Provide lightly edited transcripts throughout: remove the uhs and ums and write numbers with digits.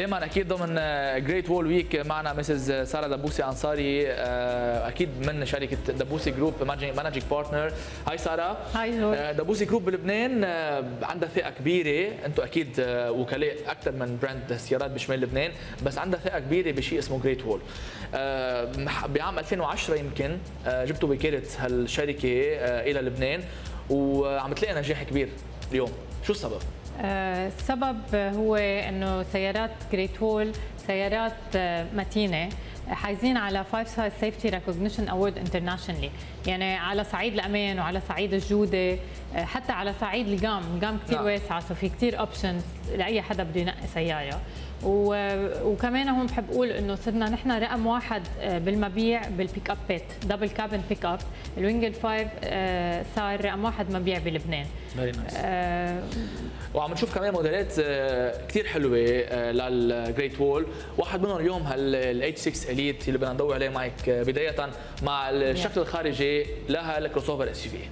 دائما اكيد ضمن جريت وول ويك معنا مسز ساره دبوسي انصاري، اكيد من شركه دبوسي جروب مانجينج بارتنر. هاي ساره. هاي جورج. دبوسي جروب بلبنان عندها ثقه كبيره، انتم اكيد وكلاء اكثر من براند سيارات بشمال لبنان، بس عندها ثقه كبيره بشيء اسمه جريت وول. بعام 2010 يمكن جبتوا وكاله هالشركه الى لبنان وعم تلاقي نجاح كبير اليوم، شو السبب؟ السبب هو انه سيارات جريت وول سيارات متينه، حايزين على 5 ستار سيفتي ريكوجنيشن اوورد انترناشونالي، يعني على صعيد الامان وعلى صعيد الجوده، حتى على صعيد الجام كثير واسعه، سو في كثير اوبشنز لاي حدا بده ينقي سياره. وكمان هون بحب اقول انه صرنا نحن رقم واحد بالمبيع بالبيك ابات، دبل كابن بيك اب، الوينجل 5 صار رقم واحد مبيع بلبنان. فيري نايس. وعم نشوف كمان موديلات كثير حلوه للجريت وول، واحد منهم اليوم الاتش 6 اليت اللي بدنا ندور عليه معك بدايه مع الشكل الخارجي لها الكروس اوفر اس يو في.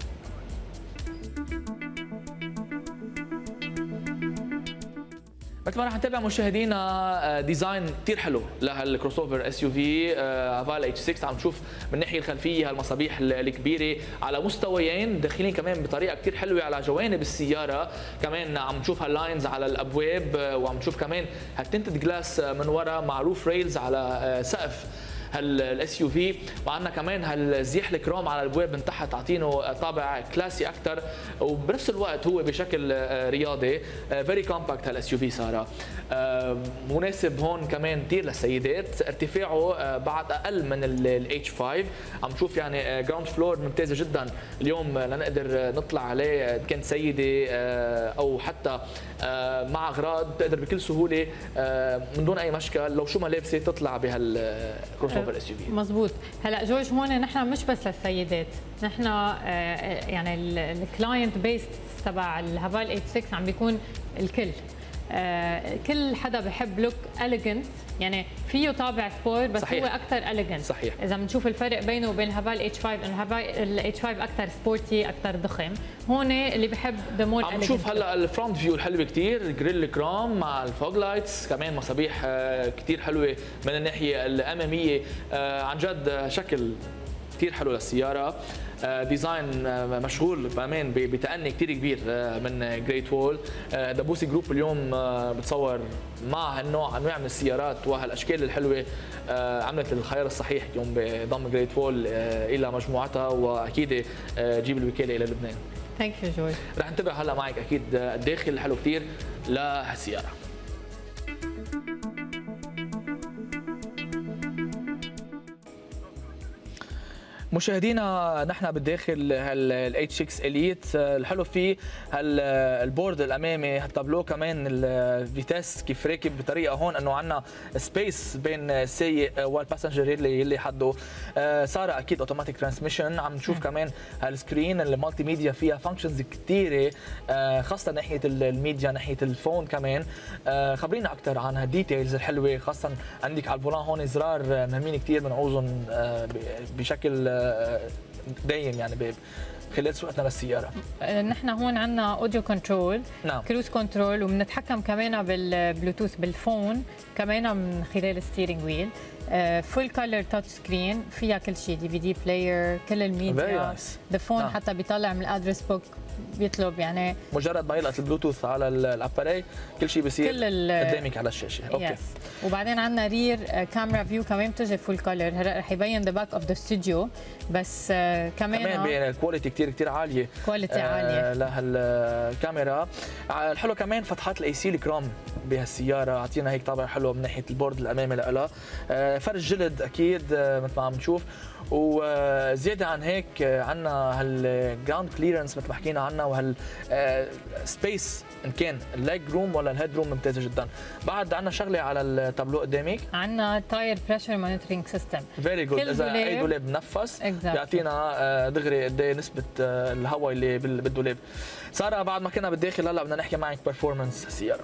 مثل ما رح نتابع مشاهدينا ديزاين كثير حلو لهالكروس اوفر اس يو في هافال اتش 6. عم نشوف من الناحيه الخلفيه هالمصابيح الكبيره على مستويين، داخلين كمان بطريقه كثير حلوه على جوانب السياره، كمان عم نشوف هاللاينز على الابواب، وعم نشوف كمان هالتنتد جلاس من ورا مع روف ريلز على سقف هالاس يو في، وعندنا كمان هالزيح الكروم على الابواب من تحت عاطينه طابع كلاسي اكثر، وبنفس الوقت هو بشكل رياضي. فيري كومباكت هالاس يو في صار مناسب هون كمان كثير للسيدات، ارتفاعه بعد اقل من الاتش 5. عم نشوف يعني جراوند فلور ممتازه جدا اليوم لنقدر نطلع عليه، كانت سيده او حتى مع اغراض بتقدر بكل سهوله من دون اي مشكل لو شو ما لابسه تطلع بهالكروس اوفر اس يو في. مزبوط. هلا جورج هون نحن مش بس للسيدات، نحن يعني الكلاينت بيس تبع الهافال اتش 6 عم بيكون الكل. كل حدا بحب لوك اليجنت، يعني فيه طابع سبور بس صحيح. هو اكثر اليجنت. صحيح. اذا بنشوف الفرق بينه وبين هافال اتش 5، انه الاتش 5 اكثر سبورتي اكثر ضخم، هون اللي بحب ذا مور عم نشوف هلا الفرونت فيو الحلوه كثير، الجريل كروم مع الفوج لايتس، كمان مصابيح كثير حلوه من الناحيه الاماميه، عن جد شكل كثير حلو للسياره، ديزاين مشغول بامان بتأني كثير كبير من جريت وول. دبوسي جروب اليوم بتصور مع انواع من السيارات وهالاشكال الحلوه، عملت الخيار الصحيح اليوم بضم جريت وول الى مجموعتها، واكيد جيب الوكاله الى لبنان. ثانك يو جورج. رح نتابع هلا معك اكيد الداخل الحلو كثير لهالسياره. مشاهدينا نحن بالداخل الاتش 6 اليت، الحلو فيه البورد الامامي، التابلو كمان الفيتاس كيف راكب بطريقه هون انه عندنا سبيس بين السايق والباسنجر اللي حده. صار اكيد اوتوماتيك ترانسميشن. عم نشوف كمان هالسكرين المالتي ميديا فيها فانكشنز كثيره، خاصه ناحيه الميديا ناحيه الفون كمان. خبرينا اكثر عن هالديتيلز الحلوه، خاصه عندك على الفولان هون زرار مهمين كثير بنعوزهم بشكل دايم يعني خلال سوقتنا للسياره. نحن هون عندنا اوديو كنترول، نعم. كروز كنترول، وبنتحكم كمان بالبلوتوث بالفون كمان من خلال الستيرنج ويل. فول كولر تاتش سكرين، فيها كل شيء، دي في دي بلاير، كل الميديا، الفون نعم. حتى بيطلع من الادرس بوك بيطلب، يعني مجرد ما يلقط البلوتوث على الاباري كل شيء بيصير قدامك على الشاشه. اوكي. وبعدين عندنا رير كاميرا فيو كمان بتجي فول كولر، رح يبين ذا باك اوف ذا ستوديو، بس كمان بالكواليتي كثير عاليه، كواليتي عاليه لهالكاميرا. الحلو كمان فتحات الاي سي الكروم بهالسياره، اعطينا هيك طابع حلو من ناحيه البورد الامامي لها، فرش جلد اكيد مثل ما عم نشوف. وزياده عن هيك عندنا هالجراوند كليرنس مثل ما حكينا عنها، وهال سبيس ان كان الليج روم ولا الهيد روم ممتازه جدا. بعد عندنا شغله على التابلو قدامك، عندنا تاير بريشر مونيتورينج سيستم. فيري جود. اذا اي دولاب نفس بيعطينا دغري قد ايه نسبه الهواء اللي بالدولاب. ساره بعد ما كنا بالداخل هلا بدنا نحكي معك برفورمانس السياره.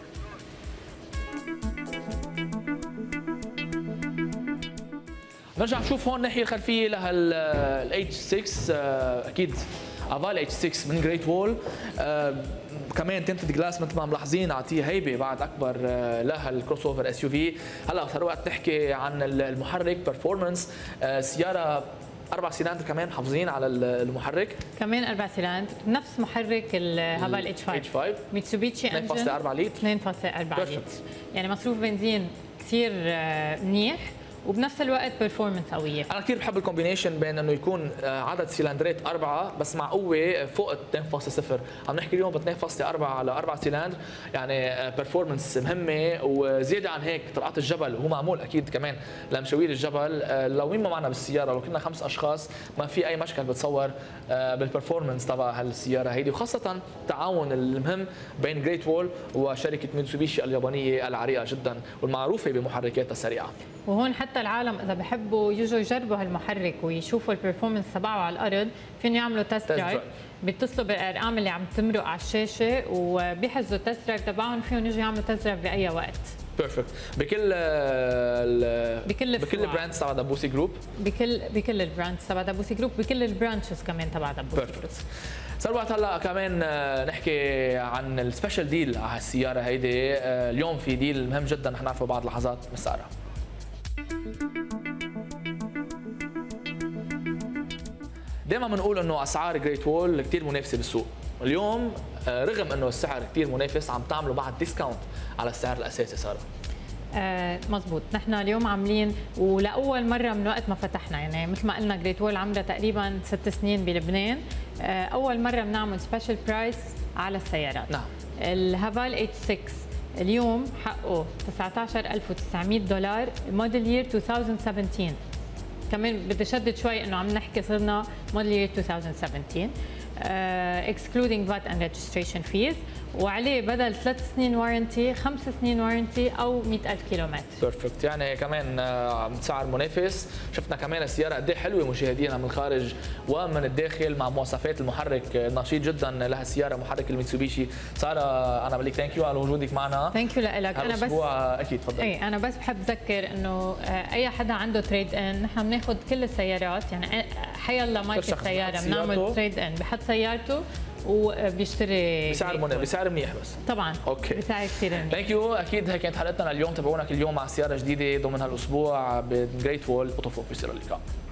نرجع نشوف هون الناحيه الخلفيه لهالاتش 6. اكيد افال اتش 6 من جريت وول. كمان تنتد جلاس مثل ما ملاحظين اعطيه هيبه بعد اكبر لها الكروس اوفر اس يو في. هلا صار وقت نحكي عن المحرك برفورمانس. سياره 4 سلندر كمان محافظين على المحرك، كمان 4 سلندر نفس محرك الهافال اتش 5 ميتسوبيشي انجن 2.4 لتر 2.4 لتر، يعني مصروف بنزين كثير منيح وبنفس الوقت برفورمنس قويه. انا كثير بحب الكومبينيشن بين انه يكون عدد سلندرات 4 بس مع قوه فوق 2.0. عم نحكي اليوم ب 2.4 على 4 سلندر، يعني برفورمنس مهمه. وزياده عن هيك طلعات الجبل هو معمول اكيد كمان لمشاوير الجبل. لو مين ما معنا بالسياره، لو كنا 5 اشخاص ما في اي مشكل بتصور بالبرفورمنس تبع هالسياره هيدي، وخاصه التعاون المهم بين جريت وول وشركه ميتسوبيشي اليابانيه العريقه جدا والمعروفه بمحركاتها السريعه. وهون حتى العالم اذا بحبوا يجوا يجربوا هالمحرك ويشوفوا البرفورمانس تبعه على الارض فين يعملوا تست درايف، بيتصلوا بالارقام اللي عم تمرق على الشاشه وبيحجزوا التست درايف تبعهم، فيهم يجوا يعملوا تست درايف باي وقت. بيرفكت. بكل البراندز تبع دبوسي جروب، بكل البراندز تبع دبوسي جروب، بكل البرانشز كمان تبع دبوسي جروب. صار وقت هلا كمان نحكي عن السبيشال ديل على هالسياره هيدي. اليوم في ديل مهم جدا رح نعرفه بعد لحظات من ساره. دائما بنقول انه اسعار جريت وول كثير منافسه بالسوق. اليوم رغم انه السعر كثير منافس عم تعملوا بعد ديسكاونت على السعر الاساسي ساره. مزبوط، نحن اليوم عاملين ولاول مره من وقت ما فتحنا، يعني مثل ما قلنا جريت وول عمرها تقريبا 6 سنين بلبنان. اول مره بنعمل سبيشال برايس على السيارات. نعم. الهافال اتش 6 اليوم حقه $19,900 موديل يير 2017. كمان بدي شدد شوي انه عم نحكي صرنا موديل يير 2017 excluding VAT and registration fees، وعليه بدل 3 سنين وارنتي 5 سنين وارنتي او 100,000 كيلومتر. بيرفكت، يعني كمان سعر منافس. شفنا كمان السياره قد ايه حلوه مشاهدينا من الخارج ومن الداخل مع مواصفات المحرك النشيط جدا لها السياره، محرك الميتسوبيشي. ساره انا بقول لك ثانك يو على وجودك معنا. ثانك يو لك. انا بس اكيد تفضل. اي انا بس بحب اذكر انه اي حدا عنده تريد ان نحن بناخذ كل السيارات، يعني حيلا ماركه سياره بنعمل تريد ان، بحط سيارته وبيشتري بسعر منيح. بس طبعا اوكي بسعر كثير منيح. ثانك يو. اكيد هيك كانت حلقتنا اليوم. تابعونا كل يوم مع سياره جديده ضمن هالاسبوع بجريت وول اوتو فوكس. الى اللقاء.